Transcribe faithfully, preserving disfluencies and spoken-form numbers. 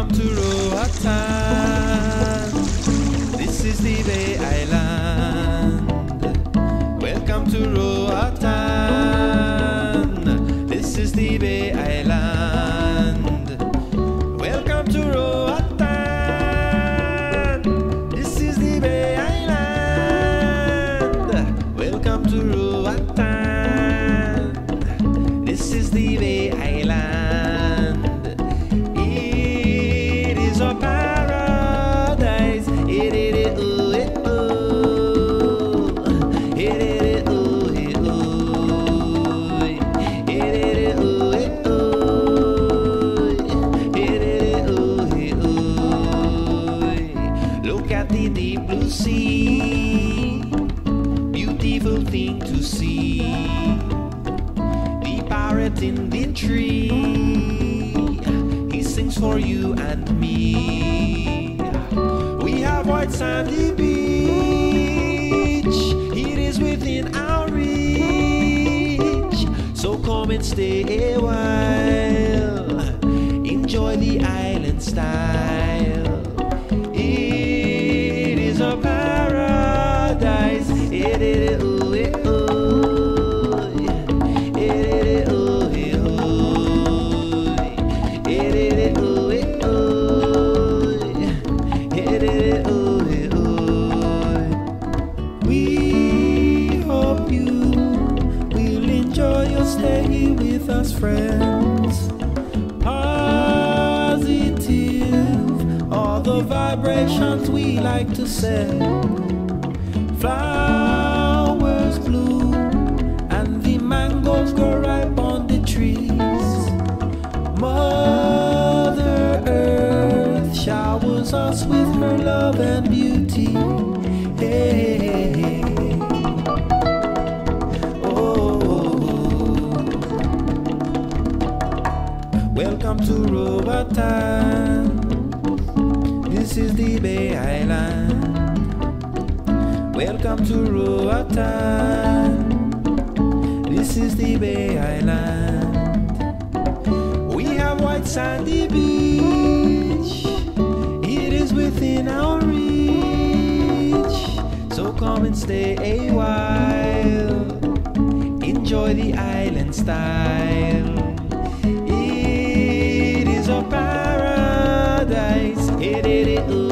Welcome to Roatan. This is the Bay Island. Welcome to Roatan. This is the Bay Island. Welcome to Roatan. This is the Bay Island. Welcome to Roatan. This is the Bay Island. It is a paradise. It is it, ooh, it, ooh. It is it, ooh, it, ooh. It is it, ooh, it, ooh. It is it, ooh, it, ooh. Look at the deep blue sea. Beautiful thing to see. The parrot in the tree, he sings for you and me. We have white sandy beach, it is within our reach. So come and stay a while, enjoy the island style. It is a paradise. It is ooh, it, ooh. We hope you will enjoy your stay here with us, friends. Positive, all the vibrations we like to send. Flowers bloom and the mangoes grow ripe on the trees. Mother Earth showers us with her love and beauty. Hey, oh, welcome to Roatan. This is the Bay Island. Welcome to Roatan. This is the Bay Island. We have white sandy beach. It is within our reach. So come and stay a while, enjoy the island style. It is a paradise. It, it, it,